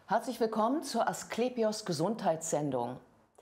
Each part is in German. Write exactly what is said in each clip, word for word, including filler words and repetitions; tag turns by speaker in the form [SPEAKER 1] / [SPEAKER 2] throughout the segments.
[SPEAKER 1] Herzlich willkommen zur Asklepios Gesundheitssendung.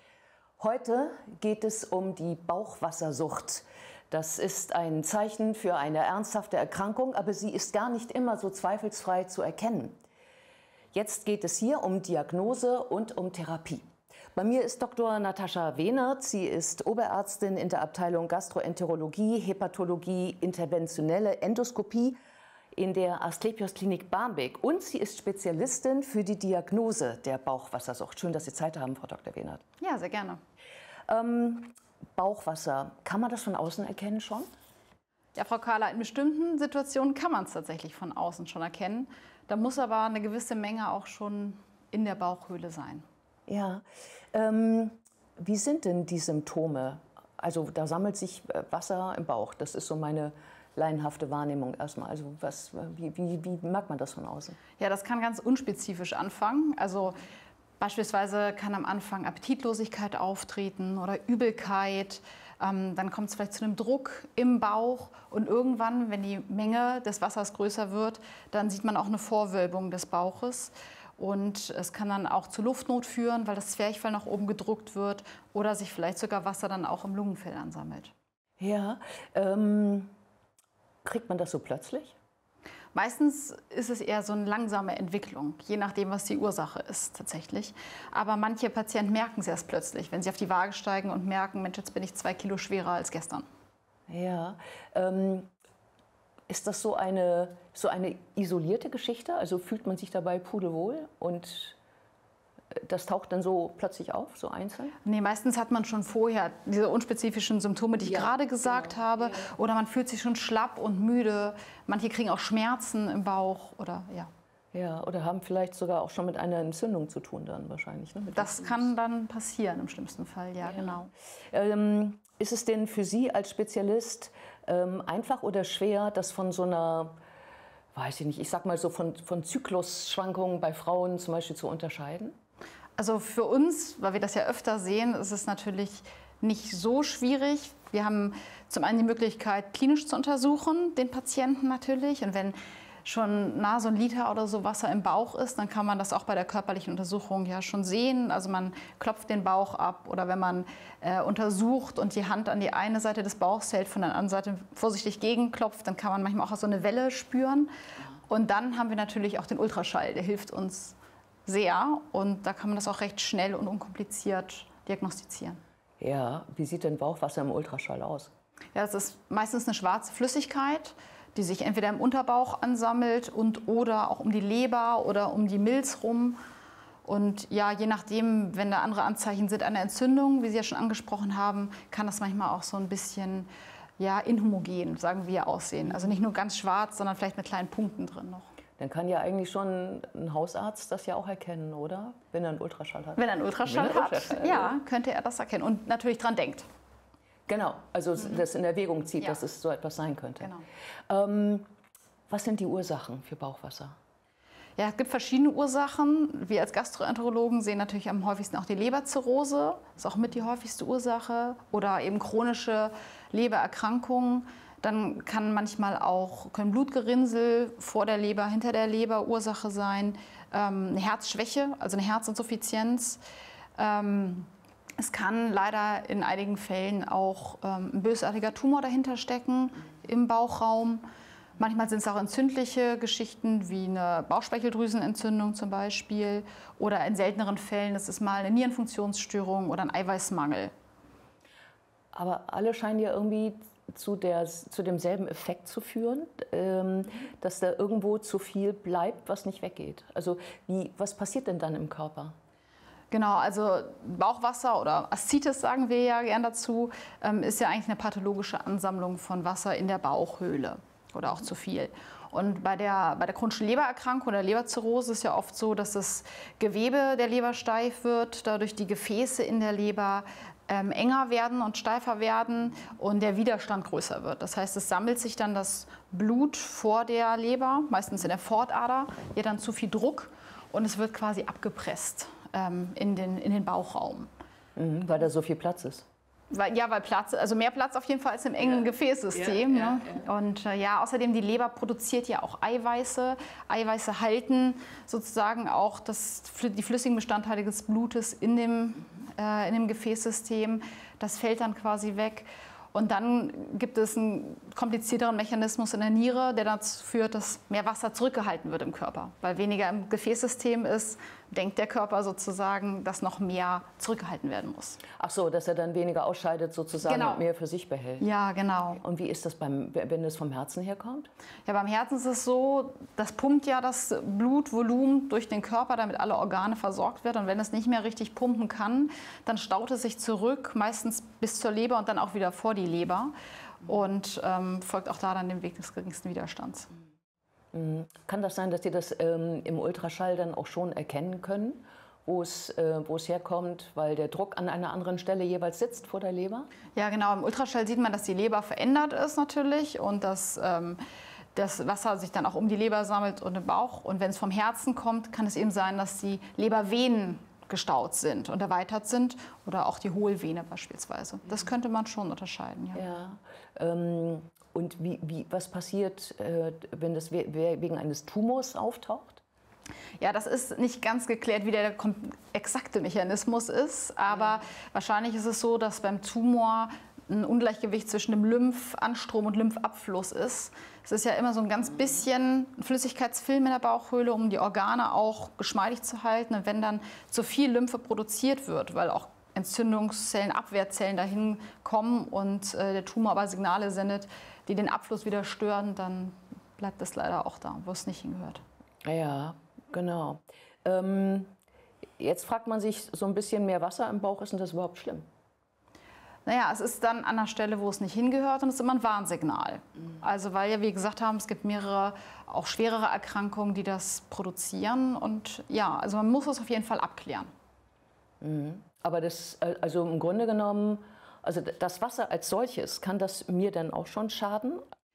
[SPEAKER 1] Heute geht es um die Bauchwassersucht. Das ist ein Zeichen für eine ernsthafte Erkrankung, aber sie ist gar nicht immer so zweifelsfrei zu erkennen. Jetzt geht es hier um Diagnose und um Therapie. Bei mir ist Doktor Natascha Wehnert. Sie ist Oberärztin in der Abteilung Gastroenterologie, Hepatologie, interventionelle Endoskopie in der Asklepios Klinik Barmbek. Und sie ist Spezialistin für die Diagnose der Bauchwassersucht. Schön, dass Sie Zeit haben, Frau Doktor Wehnert.
[SPEAKER 2] Ja, sehr gerne.
[SPEAKER 1] Ähm, Bauchwasser, kann man das von außen erkennen schon?
[SPEAKER 2] Ja, Frau Kahler, in bestimmten Situationen kann man es tatsächlich von außen schon erkennen. Da muss aber eine gewisse Menge auch schon in der Bauchhöhle sein.
[SPEAKER 1] Ja, ähm, wie sind denn die Symptome? Also da sammelt sich Wasser im Bauch, das ist so meine laienhafte Wahrnehmung erstmal. Also was, wie, wie, wie merkt man das von außen?
[SPEAKER 2] Ja, das kann ganz unspezifisch anfangen. Also beispielsweise kann am Anfang Appetitlosigkeit auftreten oder Übelkeit. Ähm, dann kommt es vielleicht zu einem Druck im Bauch und irgendwann, wenn die Menge des Wassers größer wird, dann sieht man auch eine Vorwölbung des Bauches. Und es kann dann auch zu Luftnot führen, weil das Zwerchfell nach oben gedruckt wird oder sich vielleicht sogar Wasser dann auch im Lungenfell ansammelt.
[SPEAKER 1] Ja, ähm, kriegt man das so plötzlich?
[SPEAKER 2] Meistens ist es eher so eine langsame Entwicklung, je nachdem, was die Ursache ist tatsächlich. Aber manche Patienten merken es erst plötzlich, wenn sie auf die Waage steigen und merken, Mensch, jetzt bin ich zwei Kilo schwerer als gestern.
[SPEAKER 1] Ja, ähm, ist das so eine, so eine isolierte Geschichte? Also fühlt man sich dabei pudelwohl und das taucht dann so plötzlich auf, so einzeln?
[SPEAKER 2] Nee, meistens hat man schon vorher diese unspezifischen Symptome, die ich
[SPEAKER 1] ja,
[SPEAKER 2] gerade gesagt
[SPEAKER 1] genau.
[SPEAKER 2] habe.
[SPEAKER 1] Ja.
[SPEAKER 2] Oder man fühlt sich schon schlapp und müde. Manche kriegen auch Schmerzen im Bauch oder ja.
[SPEAKER 1] Ja, oder haben vielleicht sogar auch schon mit einer Entzündung zu tun dann wahrscheinlich. Ne?
[SPEAKER 2] Das kann dann passieren im schlimmsten Fall, ja,
[SPEAKER 1] ja.
[SPEAKER 2] genau.
[SPEAKER 1] Ähm, ist es denn für Sie als Spezialist ähm, einfach oder schwer, das von so einer, weiß ich nicht, ich sag mal so von, von Zyklusschwankungen bei Frauen zum Beispiel zu unterscheiden?
[SPEAKER 2] Also für uns, weil wir das ja öfter sehen, ist es natürlich nicht so schwierig. Wir haben zum einen die Möglichkeit, klinisch zu untersuchen, den Patienten natürlich. Und wenn schon nah so ein Liter oder so Wasser im Bauch ist, dann kann man das auch bei der körperlichen Untersuchung ja schon sehen. Also man klopft den Bauch ab oder wenn man äh, untersucht und die Hand an die eine Seite des Bauchs hält, von der anderen Seite vorsichtig gegenklopft, dann kann man manchmal auch so eine Welle spüren. Und dann haben wir natürlich auch den Ultraschall, der hilft uns sehr und da kann man das auch recht schnell und unkompliziert diagnostizieren.
[SPEAKER 1] Ja, wie sieht denn Bauchwasser im Ultraschall aus?
[SPEAKER 2] Ja, es ist meistens eine schwarze Flüssigkeit, die sich entweder im Unterbauch ansammelt und oder auch um die Leber oder um die Milz rum. Und ja, je nachdem, wenn da andere Anzeichen sind einer Entzündung, wie Sie ja schon angesprochen haben, kann das manchmal auch so ein bisschen ja, inhomogen, sagen wir, aussehen. Also nicht nur ganz schwarz, sondern vielleicht mit kleinen Punkten drin noch.
[SPEAKER 1] Dann kann ja eigentlich schon ein Hausarzt das ja auch erkennen, oder? Wenn er einen Ultraschall hat.
[SPEAKER 2] Wenn er einen Ultraschall
[SPEAKER 1] Wenn er
[SPEAKER 2] hat,
[SPEAKER 1] Ultraschall,
[SPEAKER 2] ja, könnte er das erkennen und natürlich dran denkt.
[SPEAKER 1] Genau, also mhm. das in Erwägung zieht,
[SPEAKER 2] ja.
[SPEAKER 1] dass es so etwas sein könnte.
[SPEAKER 2] Genau.
[SPEAKER 1] Ähm, was sind die Ursachen für Bauchwasser?
[SPEAKER 2] Ja, es gibt verschiedene Ursachen. Wir als Gastroenterologen sehen natürlich am häufigsten auch die Leberzirrhose, das ist auch mit die häufigste Ursache, oder eben chronische Lebererkrankungen. Dann kann manchmal auch können Blutgerinnsel vor der Leber, hinter der Leber Ursache sein, ähm, eine Herzschwäche, also eine Herzinsuffizienz. Ähm, es kann leider in einigen Fällen auch ähm, ein bösartiger Tumor dahinter stecken im Bauchraum. Manchmal sind es auch entzündliche Geschichten wie eine Bauchspeicheldrüsenentzündung zum Beispiel. Oder in selteneren Fällen ist es mal eine Nierenfunktionsstörung oder ein Eiweißmangel.
[SPEAKER 1] Aber alle scheinen ja irgendwie zu, der, zu demselben Effekt zu führen, ähm, dass da irgendwo zu viel bleibt, was nicht weggeht. Also wie, was passiert denn dann im Körper?
[SPEAKER 2] Genau, also Bauchwasser oder Aszites sagen wir ja gern dazu, ähm, ist ja eigentlich eine pathologische Ansammlung von Wasser in der Bauchhöhle oder auch zu viel. Und bei der, bei der chronischen Lebererkrankung oder Leberzirrhose ist ja oft so, dass das Gewebe der Leber steif wird, dadurch die Gefäße in der Leber ähm, enger werden und steifer werden und der Widerstand größer wird. Das heißt, es sammelt sich dann das Blut vor der Leber, meistens in der Pfortader, hier dann zu viel Druck und es wird quasi abgepresst ähm, in den, in den Bauchraum.
[SPEAKER 1] Mhm, weil da so viel Platz ist.
[SPEAKER 2] Weil, ja, weil Platz, also mehr Platz auf jeden Fall als im engen ja. Gefäßsystem. Ja, ne? ja, ja. Und äh, ja, außerdem die Leber produziert ja auch Eiweiße. Eiweiße halten sozusagen auch das, die flüssigen Bestandteile des Blutes in dem, äh, in dem Gefäßsystem. Das fällt dann quasi weg. Und dann gibt es einen komplizierteren Mechanismus in der Niere, der dazu führt, dass mehr Wasser zurückgehalten wird im Körper. Weil weniger im Gefäßsystem ist, denkt der Körper sozusagen, dass noch mehr zurückgehalten werden muss.
[SPEAKER 1] Ach so, dass er dann weniger ausscheidet sozusagen
[SPEAKER 2] genau.
[SPEAKER 1] und mehr für sich behält.
[SPEAKER 2] Ja, genau.
[SPEAKER 1] Und wie ist das, beim, wenn es vom Herzen herkommt?
[SPEAKER 2] Ja, beim Herzen ist es so, das pumpt ja das Blutvolumen durch den Körper, damit alle Organe versorgt werden. Und wenn es nicht mehr richtig pumpen kann, dann staut es sich zurück, meistens bis zur Leber und dann auch wieder vor die Leber. Und ähm, folgt auch da dann dem Weg des geringsten Widerstands.
[SPEAKER 1] Kann das sein, dass Sie das ähm, im Ultraschall dann auch schon erkennen können, wo es, äh, wo es herkommt, weil der Druck an einer anderen Stelle jeweils sitzt vor der Leber?
[SPEAKER 2] Ja, genau. Im Ultraschall sieht man, dass die Leber verändert ist natürlich und dass ähm, das Wasser sich dann auch um die Leber sammelt und im Bauch. Und wenn es vom Herzen kommt, kann es eben sein, dass die Lebervenen gestaut sind und erweitert sind oder auch die Hohlvene beispielsweise. Das könnte man schon unterscheiden. Ja.
[SPEAKER 1] Ja, ähm Und wie, wie, was passiert, äh, wenn das we wegen eines Tumors auftaucht?
[SPEAKER 2] Ja, das ist nicht ganz geklärt, wie der exakte Mechanismus ist. Aber ja. wahrscheinlich ist es so, dass beim Tumor ein Ungleichgewicht zwischen dem Lymphanstrom und Lymphabfluss ist. Es ist ja immer so ein ganz bisschen Flüssigkeitsfilm in der Bauchhöhle, um die Organe auch geschmeidig zu halten. Und wenn dann zu viel Lymphe produziert wird, weil auch Entzündungszellen, Abwehrzellen dahin kommen und äh, der Tumor aber Signale sendet, die den Abfluss wieder stören, dann bleibt es leider auch da, wo es nicht hingehört.
[SPEAKER 1] Ja, genau. Ähm, jetzt fragt man sich, so ein bisschen mehr Wasser im Bauch, ist denn das überhaupt schlimm?
[SPEAKER 2] Naja, es ist dann an der Stelle, wo es nicht hingehört und es ist immer ein Warnsignal. Mhm. Also weil ja, wie gesagt haben, es gibt mehrere, auch schwerere Erkrankungen, die das produzieren. Und ja, also man muss es auf jeden Fall abklären.
[SPEAKER 1] Mhm. Aber das, also im Grunde genommen, also das Wasser als solches, kann das mir dann auch schon schaden?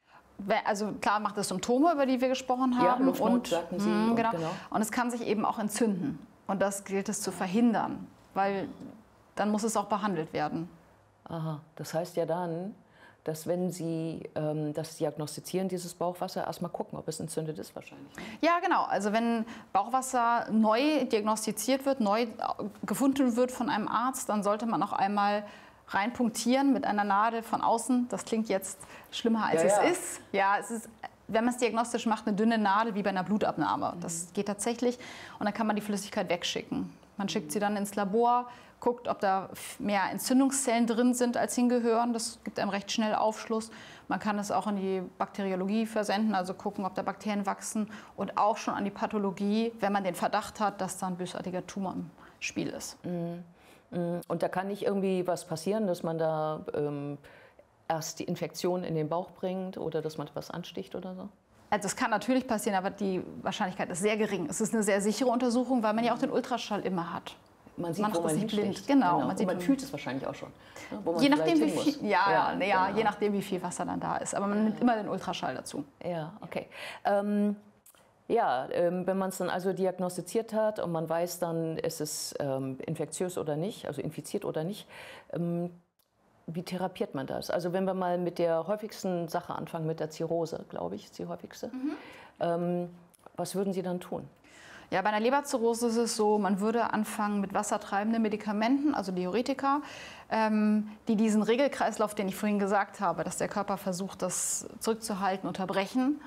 [SPEAKER 2] Also klar macht es Symptome, über die wir gesprochen haben.
[SPEAKER 1] Ja, Luftnot,
[SPEAKER 2] und,
[SPEAKER 1] sagten Sie.
[SPEAKER 2] Mh,
[SPEAKER 1] und,
[SPEAKER 2] genau.
[SPEAKER 1] genau.
[SPEAKER 2] und es kann sich eben auch entzünden. Und das gilt es zu verhindern, weil dann muss es auch behandelt werden.
[SPEAKER 1] Aha, das heißt ja dann, dass wenn Sie ähm, das diagnostizieren, dieses Bauchwasser, erstmal gucken, ob es entzündet ist wahrscheinlich. Ne?
[SPEAKER 2] Ja, genau. Also wenn Bauchwasser neu diagnostiziert wird, neu gefunden wird von einem Arzt, dann sollte man auch einmal reinpunktieren mit einer Nadel von außen. Das klingt jetzt schlimmer, als
[SPEAKER 1] ja,
[SPEAKER 2] es
[SPEAKER 1] ja.
[SPEAKER 2] ist. Ja, es ist, wenn man es diagnostisch macht, eine dünne Nadel wie bei einer Blutabnahme.
[SPEAKER 1] Mhm.
[SPEAKER 2] Das geht tatsächlich. Und dann kann man die Flüssigkeit wegschicken. Man schickt sie dann ins Labor, guckt, ob da mehr Entzündungszellen drin sind, als hingehören. Das gibt einem recht schnell Aufschluss. Man kann es auch in die Bakteriologie versenden, also gucken, ob da Bakterien wachsen. Und auch schon an die Pathologie, wenn man den Verdacht hat, dass da ein bösartiger Tumor im Spiel ist.
[SPEAKER 1] Mhm. Und da kann nicht irgendwie was passieren, dass man da ähm, erst die Infektion in den Bauch bringt oder dass man was ansticht oder so?
[SPEAKER 2] Also das kann natürlich passieren, aber die Wahrscheinlichkeit ist sehr gering. Es ist eine sehr sichere Untersuchung, weil man ja auch den Ultraschall immer hat.
[SPEAKER 1] Man sieht,
[SPEAKER 2] man
[SPEAKER 1] wo man
[SPEAKER 2] nicht blind.
[SPEAKER 1] hinsticht.
[SPEAKER 2] Genau,
[SPEAKER 1] genau.
[SPEAKER 2] Man, sieht,
[SPEAKER 1] man fühlt es wahrscheinlich auch schon. Ne, wo man
[SPEAKER 2] je nachdem, wie
[SPEAKER 1] hin
[SPEAKER 2] viel, ja,
[SPEAKER 1] ja,
[SPEAKER 2] ja, ja
[SPEAKER 1] genau.
[SPEAKER 2] je nachdem, wie viel Wasser dann da ist. Aber man nimmt immer den Ultraschall dazu.
[SPEAKER 1] Ja, okay. Ähm, ja, ähm, wenn man es dann also diagnostiziert hat und man weiß dann, ist es ähm, infektiös oder nicht, also infiziert oder nicht, ähm, wie therapiert man das? Also wenn wir mal mit der häufigsten Sache anfangen, mit der Zirrhose, glaube ich, ist die häufigste. Mhm. Ähm, was würden Sie dann tun?
[SPEAKER 2] Ja, bei einer Leberzirrhose ist es so, man würde anfangen mit wassertreibenden Medikamenten, also Diuretika, ähm, die diesen Regelkreislauf, den ich vorhin gesagt habe, dass der Körper versucht, das zurückzuhalten, unterbrechen.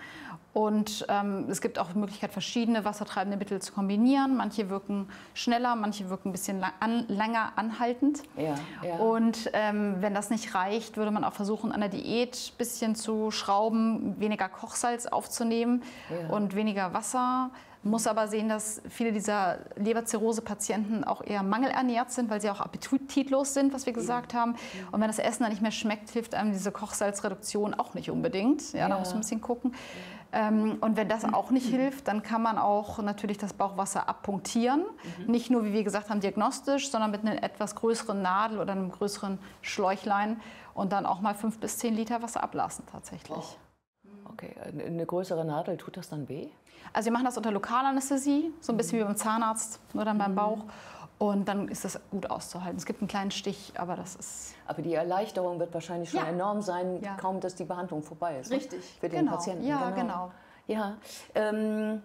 [SPEAKER 2] Und ähm, es gibt auch die Möglichkeit, verschiedene wassertreibende Mittel zu kombinieren. Manche wirken schneller, manche wirken ein bisschen lang, an, länger anhaltend.
[SPEAKER 1] Ja, ja.
[SPEAKER 2] Und ähm, wenn das nicht reicht, würde man auch versuchen, an der Diät ein bisschen zu schrauben, weniger Kochsalz aufzunehmen ja. und weniger Wasser. Muss aber sehen, dass viele dieser Leberzirrhose-Patienten auch eher mangelernährt sind, weil sie auch appetitlos sind, was wir gesagt haben. Und wenn das Essen dann nicht mehr schmeckt, hilft einem diese Kochsalzreduktion auch nicht unbedingt. Ja, ja. Da muss man ein bisschen gucken. Ähm, und wenn das auch nicht hilft, dann kann man auch natürlich das Bauchwasser abpunktieren. Mhm. Nicht nur, wie wir gesagt haben, diagnostisch, sondern mit einer etwas größeren Nadel oder einem größeren Schläuchlein und dann auch mal fünf bis zehn Liter Wasser ablassen tatsächlich.
[SPEAKER 1] Oh. Okay, eine größere Nadel, tut das dann weh?
[SPEAKER 2] Also wir machen das unter Lokalanästhesie, so ein bisschen wie beim Zahnarzt, nur dann beim Bauch. Und dann ist das gut auszuhalten. Es gibt einen kleinen Stich, aber das ist...
[SPEAKER 1] Aber die Erleichterung wird wahrscheinlich schon
[SPEAKER 2] Ja.
[SPEAKER 1] enorm sein,
[SPEAKER 2] Ja.
[SPEAKER 1] kaum dass die Behandlung vorbei ist.
[SPEAKER 2] Richtig.
[SPEAKER 1] Ne? Für den
[SPEAKER 2] Genau.
[SPEAKER 1] Patienten.
[SPEAKER 2] Ja, genau.
[SPEAKER 1] Ja, ähm,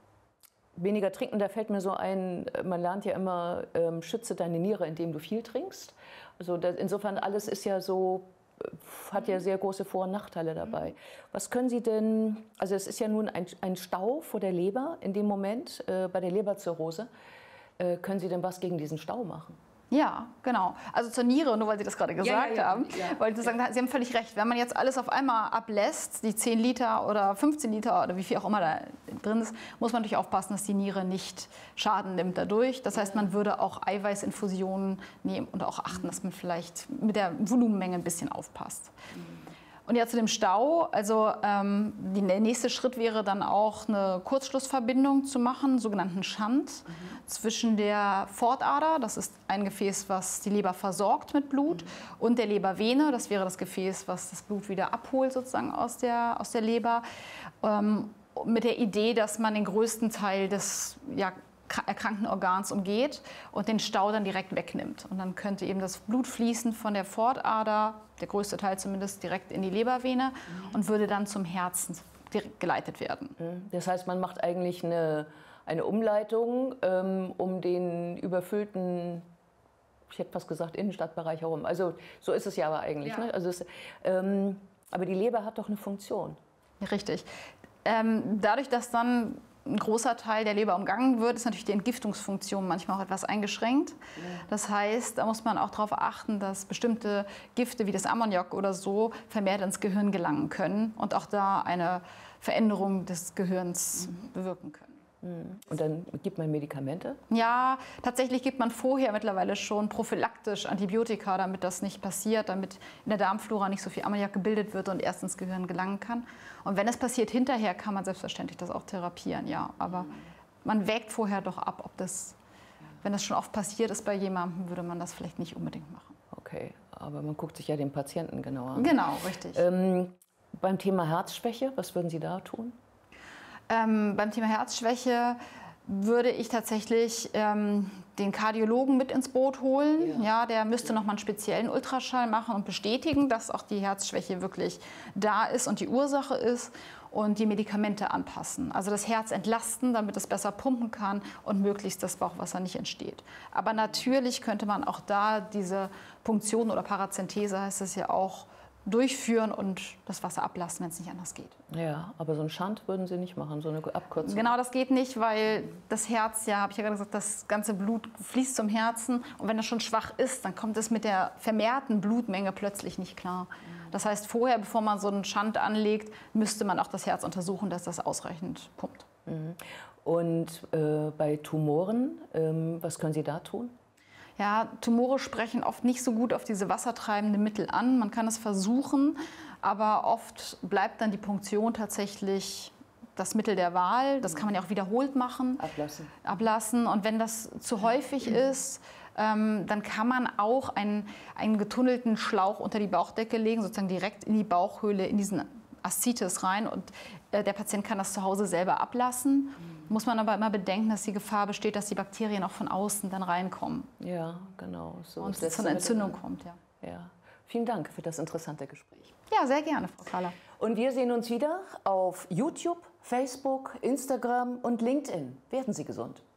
[SPEAKER 1] weniger trinken, da fällt mir so ein, man lernt ja immer, ähm, schütze deine Niere, indem du viel trinkst. Also das, insofern, alles ist ja so, hat ja sehr große Vor- und Nachteile dabei. Was können Sie denn, also es ist ja nun ein, ein Stau vor der Leber in dem Moment, äh, bei der Leberzirrhose. Äh, können Sie denn was gegen diesen Stau machen?
[SPEAKER 2] Ja, genau. Also zur Niere, nur weil Sie das gerade gesagt
[SPEAKER 1] ja, ja,
[SPEAKER 2] haben,
[SPEAKER 1] ja.
[SPEAKER 2] wollte ich sagen, Sie haben völlig recht. Wenn man jetzt alles auf einmal ablässt, die zehn Liter oder fünfzehn Liter oder wie viel auch immer da drin ist, muss man natürlich aufpassen, dass die Niere nicht Schaden nimmt dadurch. Das heißt, man würde auch Eiweißinfusionen nehmen und auch achten, dass man vielleicht mit der Volumenmenge ein bisschen aufpasst. Und ja, zu dem Stau, also ähm, die, der nächste Schritt wäre dann auch eine Kurzschlussverbindung zu machen, sogenannten Shunt, mhm. zwischen der Pfortader, das ist ein Gefäß, was die Leber versorgt mit Blut, mhm. und der Lebervene, das wäre das Gefäß, was das Blut wieder abholt sozusagen aus der, aus der Leber, ähm, mit der Idee, dass man den größten Teil des ja, erkrankten Organs umgeht und den Stau dann direkt wegnimmt. Und dann könnte eben das Blut fließen von der Pfortader, der größte Teil zumindest, direkt in die Lebervene mhm. und würde dann zum Herzen direkt geleitet werden.
[SPEAKER 1] Das heißt, man macht eigentlich eine, eine Umleitung ähm, um den überfüllten, ich hätte fast gesagt, Innenstadtbereich herum. Also so ist es ja aber eigentlich. Ja. Ne? Also es, ähm, aber die Leber hat doch eine Funktion.
[SPEAKER 2] Richtig. Ähm, dadurch, dass dann ein großer Teil der Leber umgangen wird, ist natürlich die Entgiftungsfunktion manchmal auch etwas eingeschränkt. Ja. Das heißt, da muss man auch darauf achten, dass bestimmte Gifte wie das Ammoniak oder so vermehrt ins Gehirn gelangen können und auch da eine Veränderung des Gehirns mhm. bewirken können.
[SPEAKER 1] Und dann gibt man Medikamente?
[SPEAKER 2] Ja, tatsächlich gibt man vorher mittlerweile schon prophylaktisch Antibiotika, damit das nicht passiert, damit in der Darmflora nicht so viel Ammoniak gebildet wird und erst ins Gehirn gelangen kann. Und wenn es passiert hinterher, kann man selbstverständlich das auch therapieren, ja. Aber man wägt vorher doch ab, ob das, wenn das schon oft passiert ist bei jemandem, würde man das vielleicht nicht unbedingt machen.
[SPEAKER 1] Okay, aber man guckt sich ja den Patienten genauer an.
[SPEAKER 2] Genau, richtig.
[SPEAKER 1] Ähm, beim Thema Herzschwäche, was würden Sie da tun?
[SPEAKER 2] Ähm, beim Thema Herzschwäche würde ich tatsächlich ähm, den Kardiologen mit ins Boot holen. Ja. Ja, der müsste noch mal einen speziellen Ultraschall machen und bestätigen, dass auch die Herzschwäche wirklich da ist und die Ursache ist und die Medikamente anpassen. Also das Herz entlasten, damit es besser pumpen kann und möglichst das Bauchwasser nicht entsteht. Aber natürlich könnte man auch da diese Punktion oder Parazenthese, heißt es ja auch, durchführen und das Wasser ablassen, wenn es nicht anders geht.
[SPEAKER 1] Ja, aber so einen Shunt würden Sie nicht machen, so eine Abkürzung?
[SPEAKER 2] Genau, das geht nicht, weil das Herz, ja, habe ich ja gerade gesagt, das ganze Blut fließt zum Herzen und wenn das schon schwach ist, dann kommt es mit der vermehrten Blutmenge plötzlich nicht klar. Das heißt, vorher, bevor man so einen Shunt anlegt, müsste man auch das Herz untersuchen, dass das ausreichend pumpt.
[SPEAKER 1] Und äh, bei Tumoren, ähm, was können Sie da tun?
[SPEAKER 2] Ja, Tumore sprechen oft nicht so gut auf diese wassertreibenden Mittel an. Man kann es versuchen, aber oft bleibt dann die Punktion tatsächlich das Mittel der Wahl. Das kann man ja auch wiederholt machen.
[SPEAKER 1] Ablassen.
[SPEAKER 2] Ablassen. Und wenn das zu häufig ist, ähm, dann kann man auch einen, einen getunnelten Schlauch unter die Bauchdecke legen, sozusagen direkt in die Bauchhöhle, in diesen Aszites rein. Und äh, der Patient kann das zu Hause selber ablassen. Muss man aber immer bedenken, dass die Gefahr besteht, dass die Bakterien auch von außen dann reinkommen.
[SPEAKER 1] Ja, genau. So
[SPEAKER 2] und es zu einer Entzündung kommt. Ja.
[SPEAKER 1] Ja. Vielen Dank für das interessante Gespräch.
[SPEAKER 2] Ja, sehr gerne, Frau Kahler.
[SPEAKER 1] Und wir sehen uns wieder auf YouTube, Facebook, Instagram und LinkedIn. Werden Sie gesund.